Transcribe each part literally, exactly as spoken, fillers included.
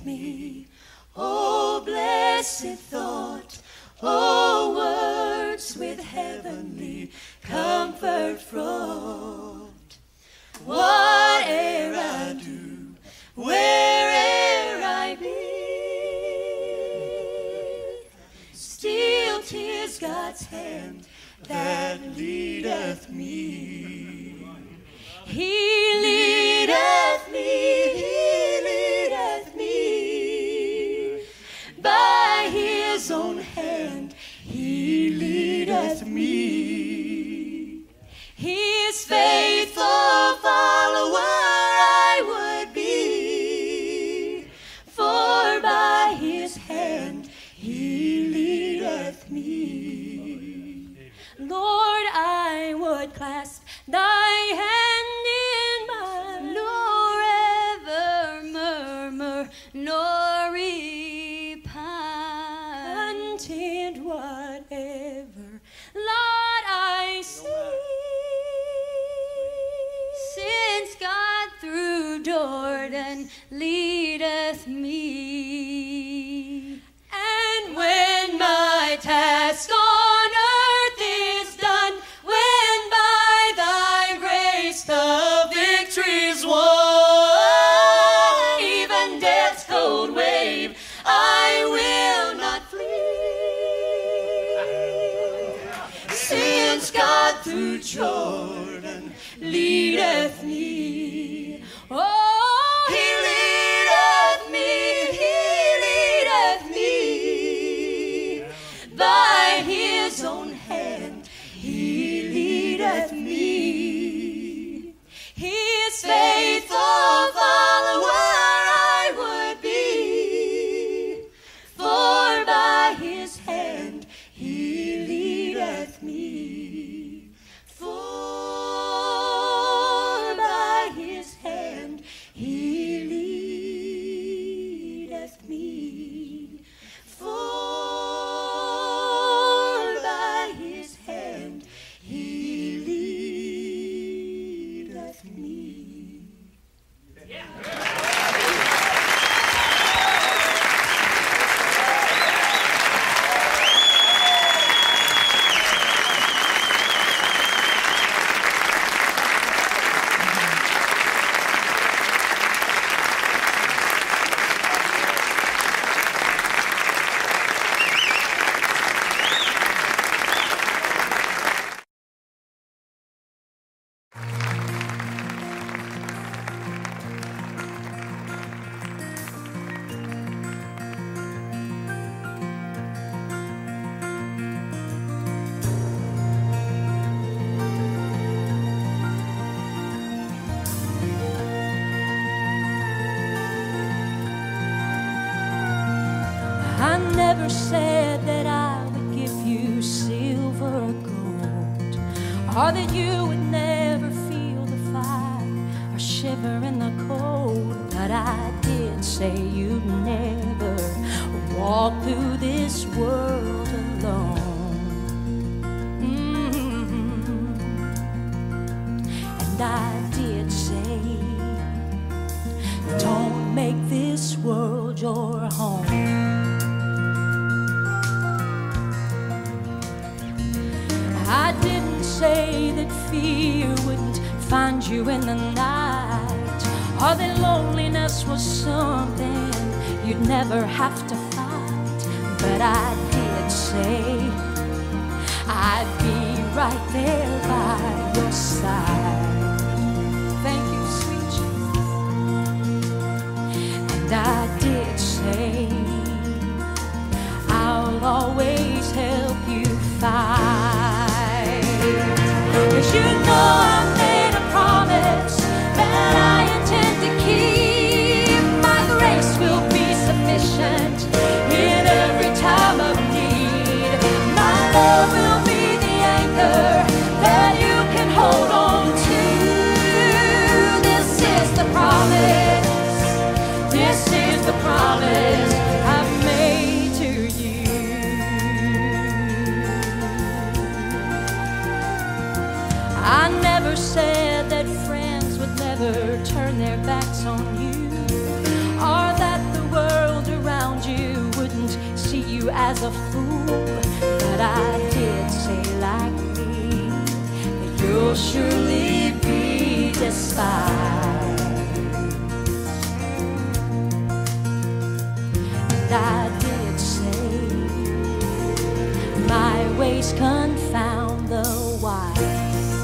with me. Oh, blessed thought, oh, words with heavenly comfort fraught. Whate'er I do, where'er I be, still 'tis God's hand that leadeth me. He leadeth me, He leadeth me, by His own hand He leadeth me. His faithful follower I would be, for by His hand He leadeth me. Lord, I would clasp Thy hand in mine, nor ever murmur, nor repine, content whatever, Lord, I see, since God through Jordan leadeth me. And when my task on earth is done, when by Thy grace the victory's won, even death's cold wave I will not flee, since God through Jordan leadeth me. Oh, He leadeth me, He leadeth me, by His own hand He leadeth me. His faithful follower I would be, for by His hand He leadeth me. For by His hand He leadeth me. For by His hand He leadeth me. I never said that I would give you silver or gold, or that you would never feel the fire or shiver in the cold. But I did say you'd never walk through this world alone. Mm-hmm. And I did say, don't make this world your home. I didn't say that fear wouldn't find you in the night, or that loneliness was something you'd never have to fight. But I did say I'd be right there by your side. Thank you, sweet Jesus. And I did say I'll always help you fight. 'Cause you know I made a promise that I intend to keep. My grace will be sufficient in every time of need. My love will be the anchor that you can hold on to. a fool, but I did say like me that you'll surely be despised. And I did say my ways confound the wise.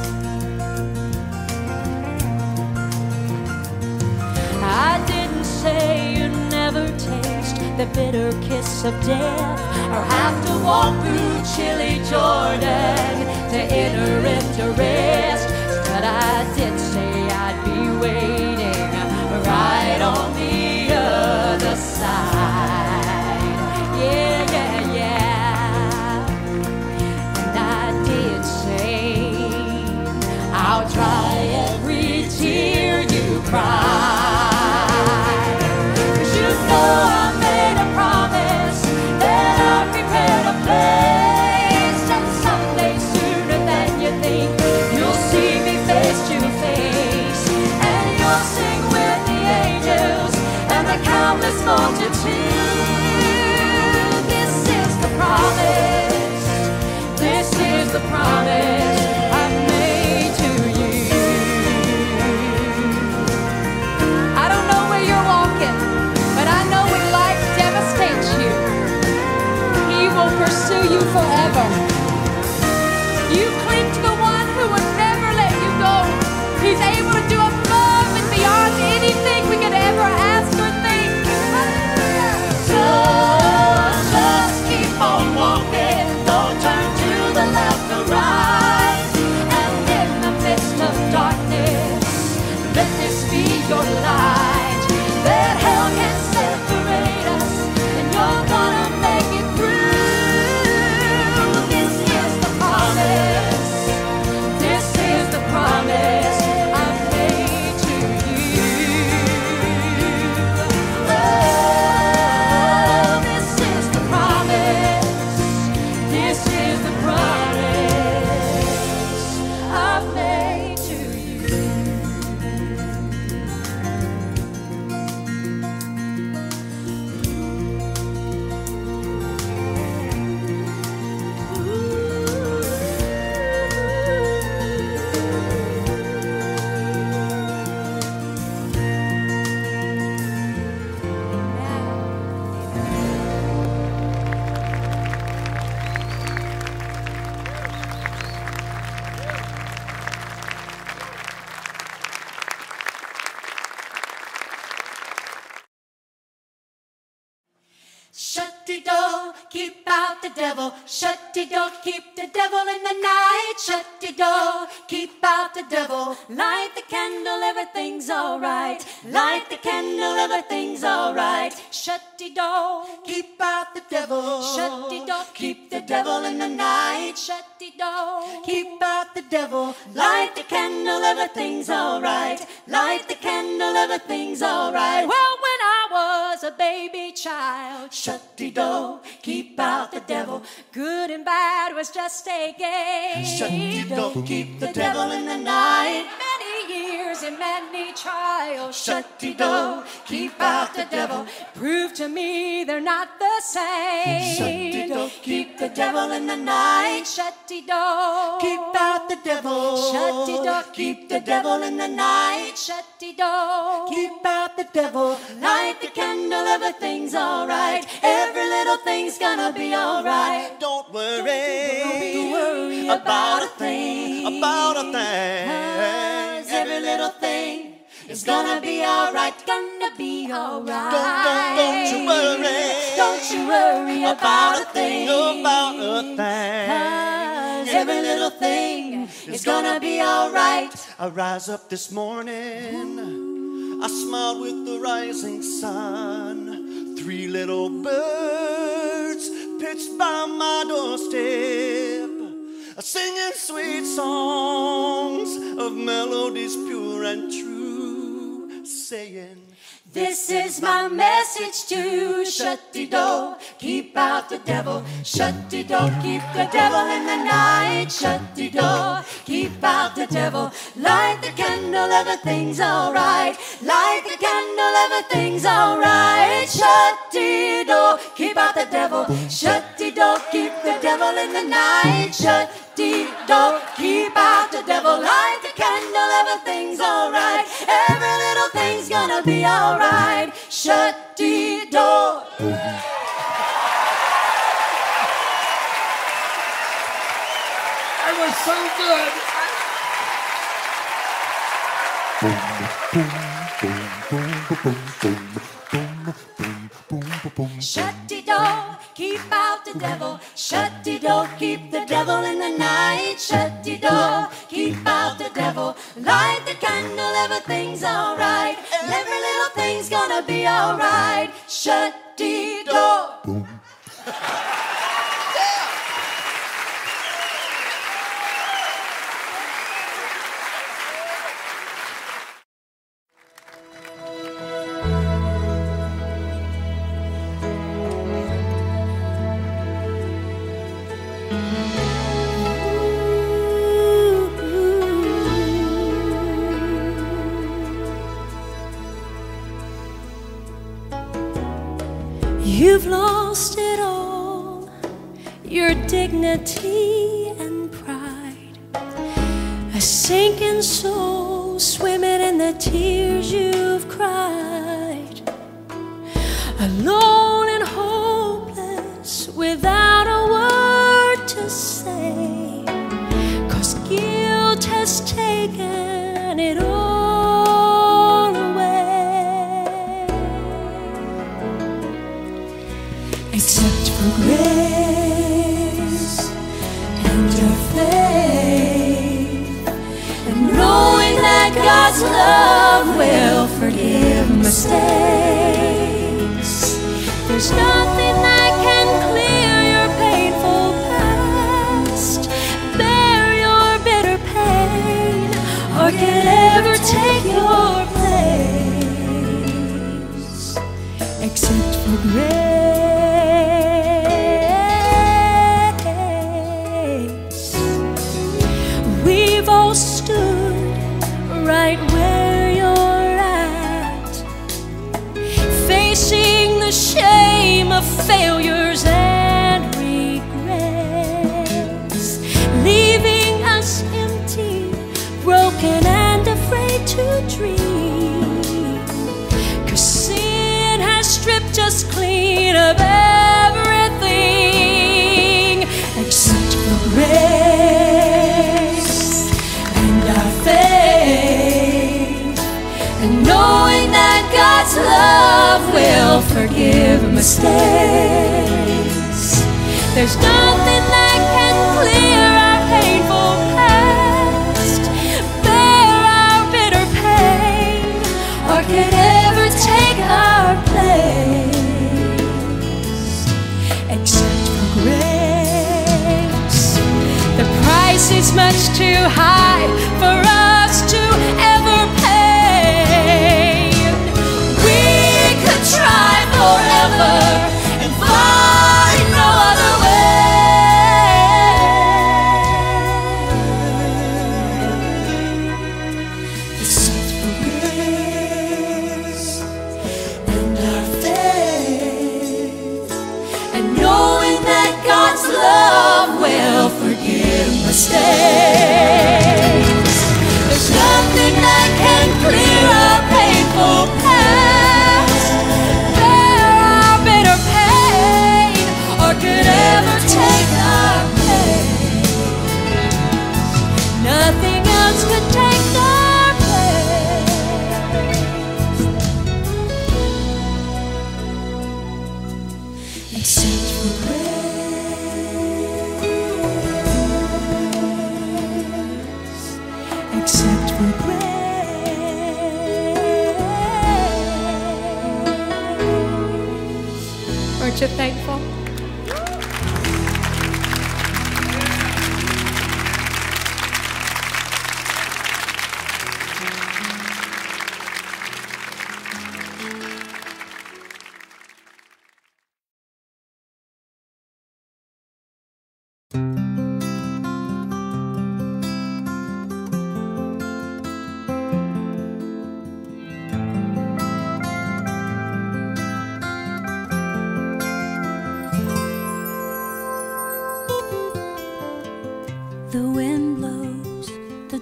I didn't say you never taste the bitter kiss of death, or have to walk through chilly Jordan to enter into rest. But I did say I'd be waiting right on the other side. Yeah, yeah, yeah. And I did say I'll dry every tear you cry. I made a promise that I'd prepare a place, and someday sooner than you think you'll see me face to face, and you'll sing with the angels and the countless multitude. This is the promise, this is the promise I've made to you. I don't know where you're walking, but I know when life devastates you, He will pursue you forever. You cling to the one who will never let you go. He's able to do above and beyond anything we could ever ask or think. So just keep on walking, don't turn to the left or right. And in the midst of darkness, let this be your light, that hell can separate us, and you're gonna make it through. This is the promise, this is the promise I've made to you. Oh, this is the promise, this is the promise I've made to you. Shut the door, keep out the devil. Shut the door, keep the devil in the night. Shut the door, keep out the devil. Light the candle, everything's alright. Light the candle, everything's alright. Shut the door, keep out the devil. Shut the door, keep the devil in the night. Shut the door, keep out the devil. Light the candle, everything's alright. Light the candle, everything's alright. Well, when I was a baby child, shut the door, keep out the devil. Good and bad was just a game. Shut the door, keep the devil in the night. Many years and many trials. Shut the door, keep out the devil. Prove to me they're not the same. Shut the door, keep the devil in the night. Shut the door, keep out the devil. Shut the door, keep the devil in the night. Shut the door, keep out the devil. Light the candle, everything's alright. Every little thing's gonna be alright. Don't worry, Don't you worry about a thing, about a thing. 'Cause every little thing is gonna be alright, gonna be alright. Don't, don't, don't you worry, Don't you worry about a thing, about a thing. 'Cause every little thing is gonna be alright. I rise up this morning, I smiled with the rising sun. Three little birds pitched by my doorstep, singing sweet songs of melodies pure and true, saying, this is my message to shut the door, keep out the devil. Shut the door, keep the devil in the night. Shut the door, keep out the devil. Light the candle, everything's alright. Light the candle, candle, everything's alright. Shut the door, keep out the devil. Shut the door, keep the devil in the night. Shut the door, keep out the devil. Light the candle, everything's alright. Every little thing's gonna be alright. Shut the door. It was so good. Shut the door, keep out the devil. Shut the door, keep the devil in the night. Shut the door, keep out the devil. Light the candle, everything's alright. Every little thing's gonna be alright. Shut the door. You've lost it all, your dignity and pride. A sinking soul swimming in the tears you've cried. Alone and hopeless without a word to say, 'cause guilt has taken it all away. Except for grace and your faith, and knowing that God's love will forgive mistakes. There's nothing that can clear your painful past, bear your bitter pain, or can ever take your place. Except for grace. We've all stood right where you're at, facing the shame of failures and regrets, leaving us empty, broken and afraid to dream. 'Cause sin has stripped us clean of everything except for grace and our faith, and knowing that God's love will forgive mistakes. There's nothing that can clear our painful past, bear our bitter pain, or can ever take our place except for grace. The price is much too high for us to ever pay. We could try forever and find no other way. Except for grace and our faith, and knowing that God's love will forgive mistakes. There's nothing that can clear our painful past, bear our bitter pain, or could ever take our place. Nothing else could take our place except for grace. Except for grace. Aren't you thankful?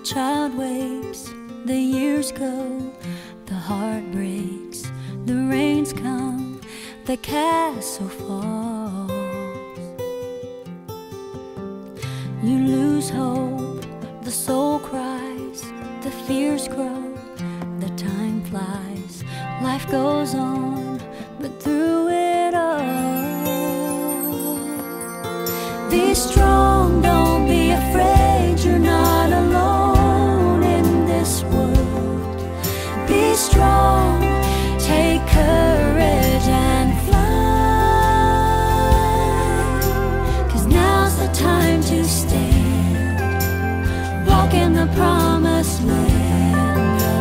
child wakes, the years go, the heart breaks, the rains come, the castle falls. You lose hope, the soul cries, the fears grow, the time flies, life goes on, but through it all, be strong, don't be afraid, you're not alone in this world. Be strong, take courage and fly, 'cause now's the time to stand, walk in the promised land of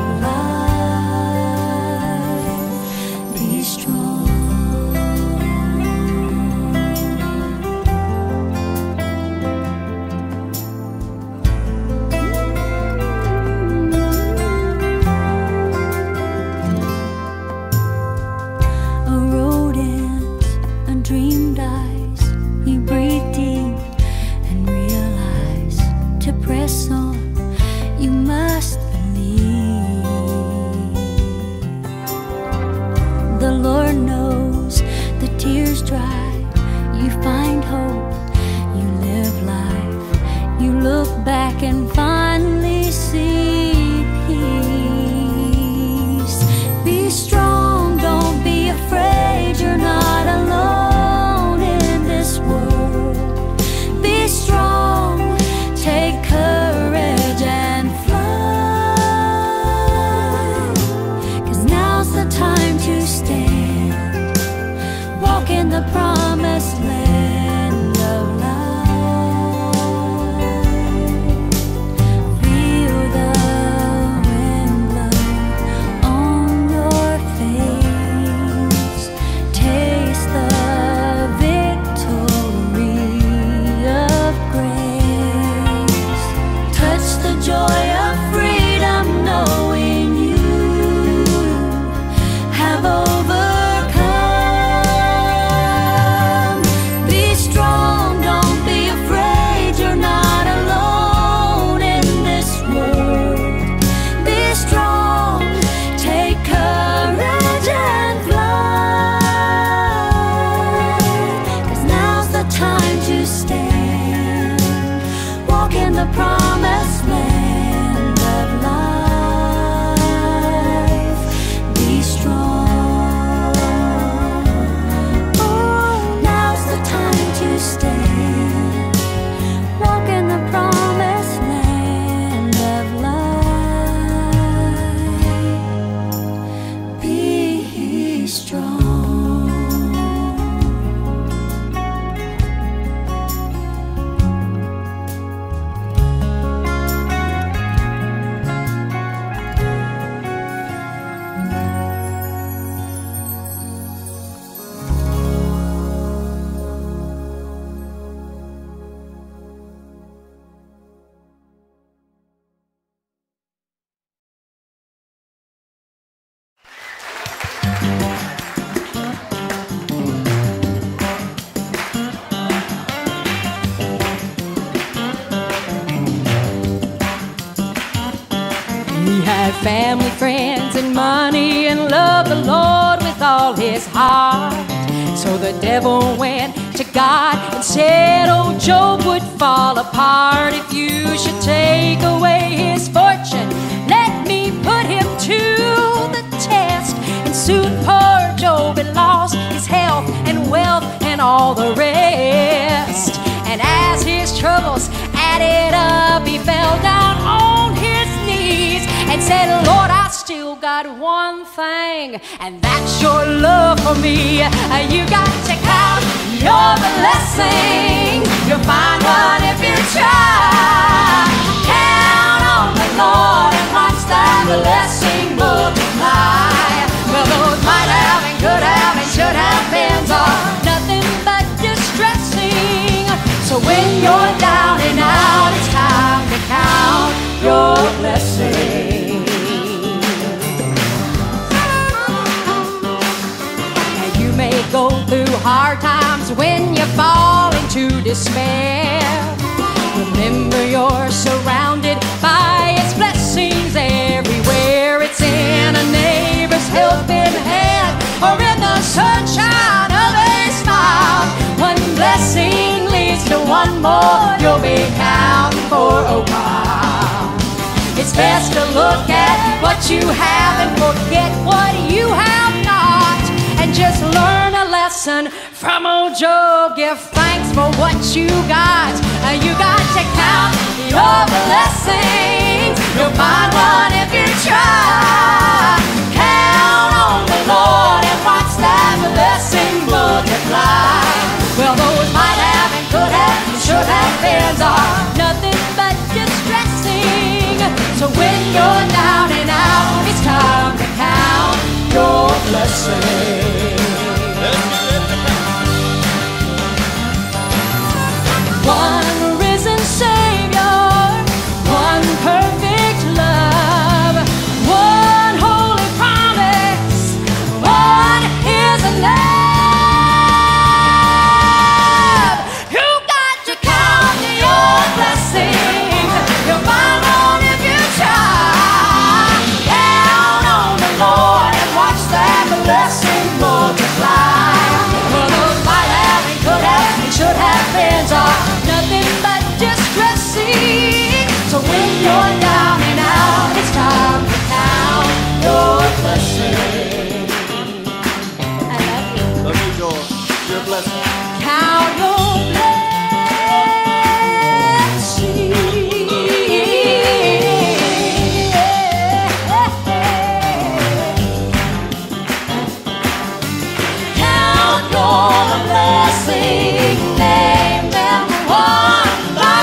life. Be strong. Back and finally see peace. Be strong, don't be afraid, you're not alone in this world. Be strong, take courage and fly, 'cause now's the time to stand, walk in the promised land of life. Family, friends, and money, and loved the Lord with all his heart. So the devil went to God and said, oh, Job would fall apart if you should take away his fortune. Let me put him to the test. And soon poor Job had lost his health and wealth and all the rest. And as his troubles added up, he fell down on his knees and said, Lord, I still got one thing, and that's your love for me. You got to count your blessing. You'll find one if you try. Count on the Lord and watch that blessing multiply. Well, those might have and could have and should have beens are nothing but distressing. So when you're down and out, it's time to count your blessing. Go through hard times when you fall into despair. Remember you're surrounded by a best to look at what you have and forget what you have not, and just learn a lesson from old Job. Give thanks for what you got. You got to count your blessings. You'll find one if you try. Count on the Lord and watch that blessing multiply. Well, those might have and could have and should have beens are nothing but distressing. So when you're down and out, it's time to count your blessings. One risen Savior, one perfect love, one holy promise, one is enough. You got to count your blessings. You'll find one if you try. Count on the Lord and watch that blessing multiply. Well, those might have and could have and should have beens are nothing but distressing. So when you're down and out, it's time to count your blessings. I love you. Love you, Joel. Your blessing. Count your blessings. Count your blessings. Name them one by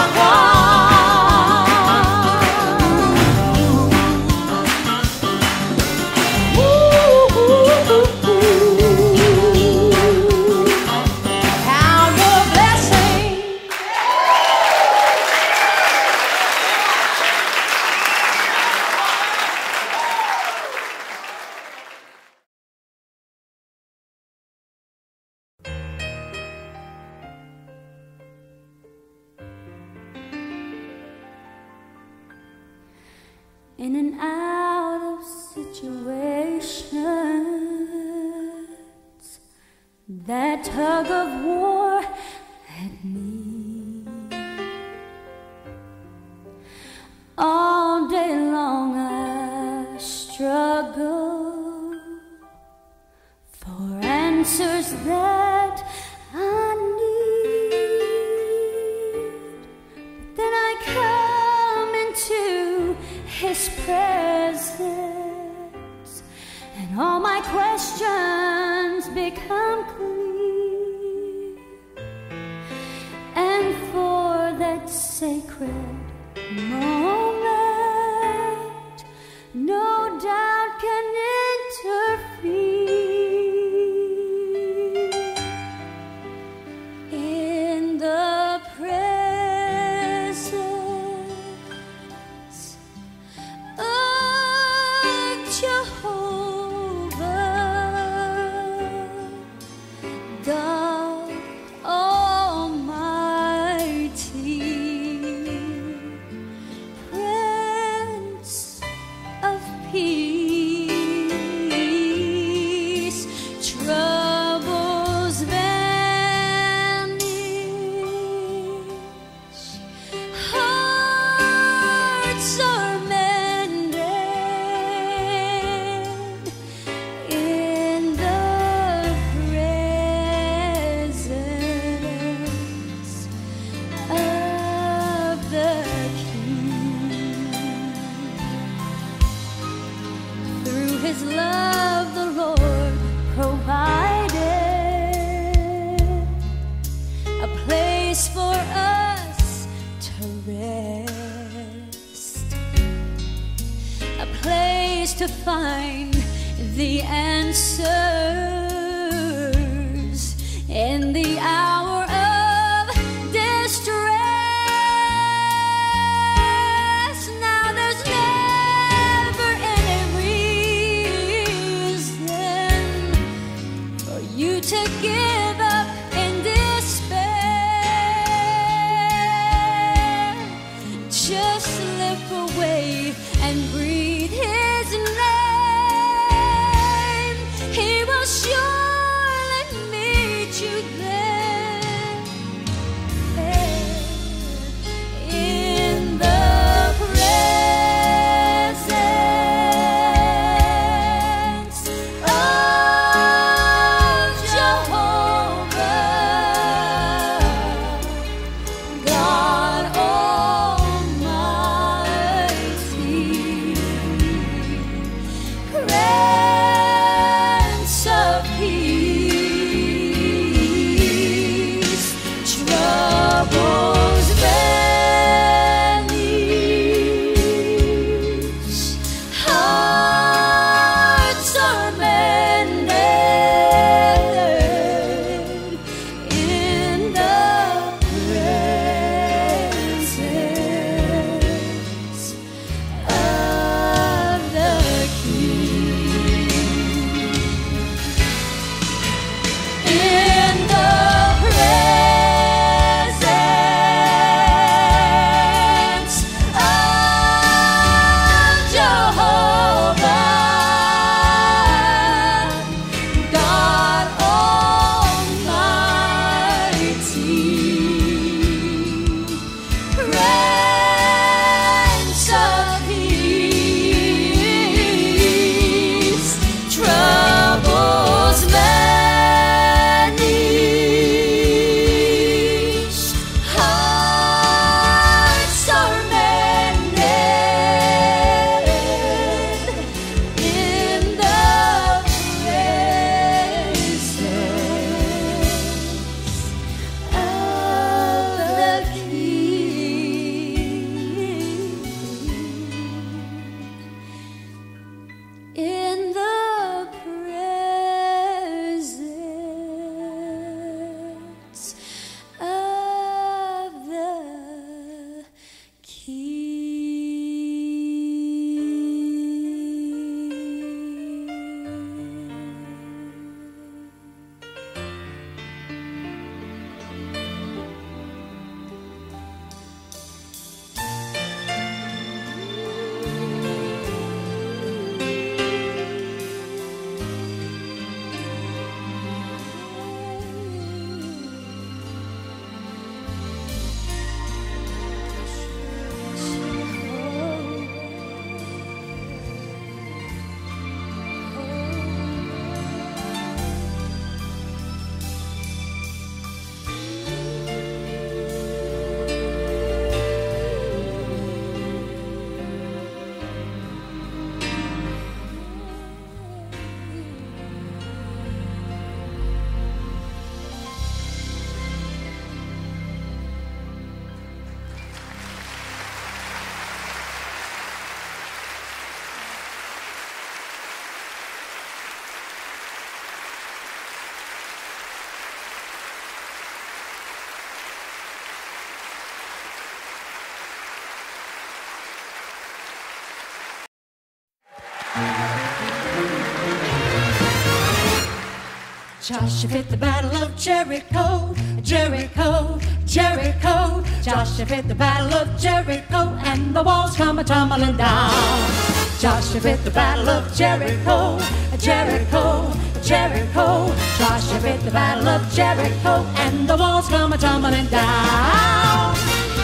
one. Ooh, ooh, ooh, ooh. Count your blessings. In and out of situations that tug of war at me. All day long I struggle for answers that I need. But then I come into His presence, and all my questions become clear. And for that sacred moment, no doubt can interfere. In the presence of Jehovah, God Almighty, Prince of Peace, troubles vanish, hearts are mended in the presence of the King. Through His love, the Lord provided a place for us to rest, a place to find the answers in the hour of distress. Now there's never any reason for you to give up in despair. Just slip away and breathe His name. He will surely meet you there. In the presence Joshua fit the battle of Jericho, Jericho, Jericho. Joshua fit the battle of Jericho, and the walls come a-tumbling down. Joshua fit the battle of Jericho, Jericho, Jericho. Joshua fit the battle of Jericho, and the walls come a-tumbling down.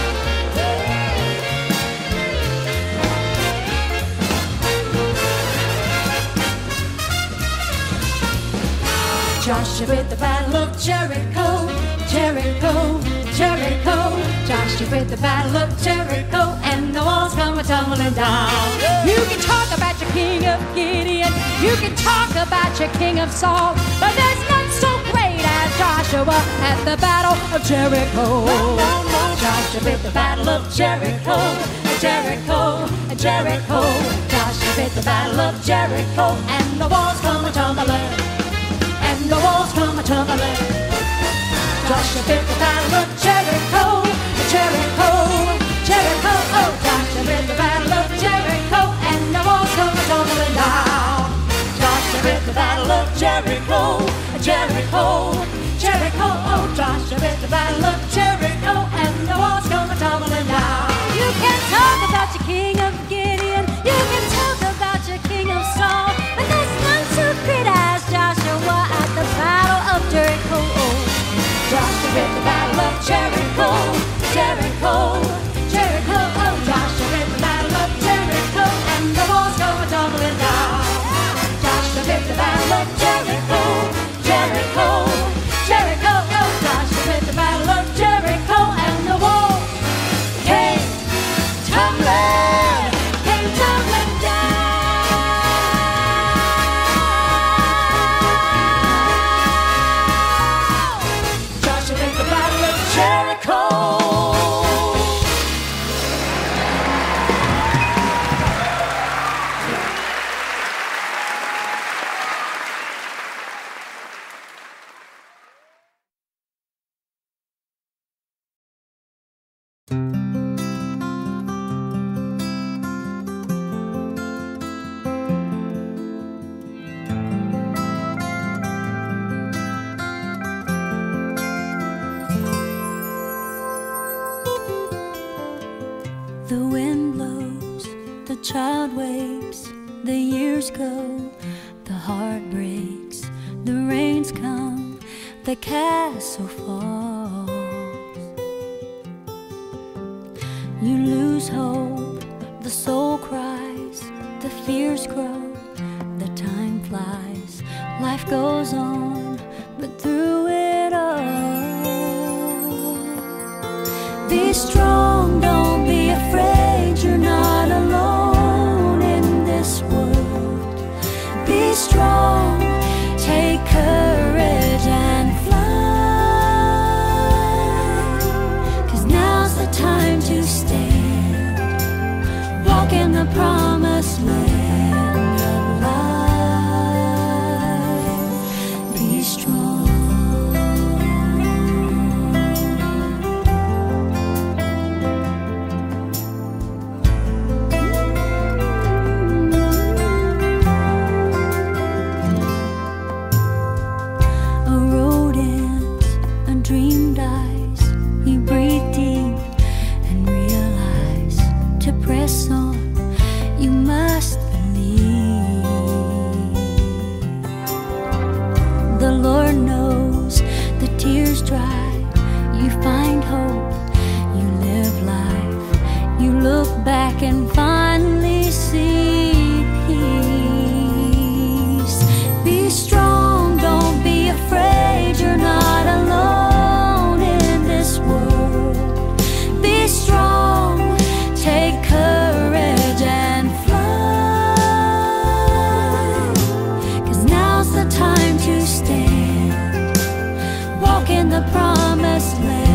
Joshua fit the battle of Jericho, Jericho, Jericho. Joshua fit the battle of Jericho, and the walls come a-tumbling down. You can talk about your king of Gideon, you can talk about your king of Saul, but there's none so great as Joshua at the battle of Jericho. Joshua fit the battle of Jericho, Jericho, Jericho. Joshua fit the battle of Jericho, and the walls come a-tumbling. And the walls come a-tumbling. Joshua fit the battle of Jericho, Jericho, Jericho. Oh, Joshua fit the battle of Jericho, and the walls come a-tumbling down. Joshua fit the battle of Jericho, Jericho, Jericho. Oh, Joshua fit the battle of Jericho, and the walls come a-tumbling down. You can talk about your king of Gideon, you can talk about your king of Saul, but there's none so great as Joshua at the battle of Jericho. Joshua fit the battle of Jericho, Jericho, Jericho. Oh, Joshua fit the battle of Jericho, and the walls go a-tumbling down. Joshua fit the battle of Jericho, Jericho, Jericho. Oh, Joshua fit the battle of Jericho, and the walls came tumbling, came tumbling down. Joshua fit the battle of Jericho. The wind blows, the child wakes, the years go, the heart breaks, the rains come, the castle falls. You lose hope, the soul cries, the fears grow, the time flies, life goes on, but through it all, be strong, don't be afraid, you're not alone in this world. Be strong, take courage and fly, 'cause now's the time to stand, walk in the promised land of life. Be strong. Back and finally see peace. Be strong, don't be afraid, you're not alone in this world. Be strong, take courage and fly, 'cause now's the time to stand, walk in the promised land.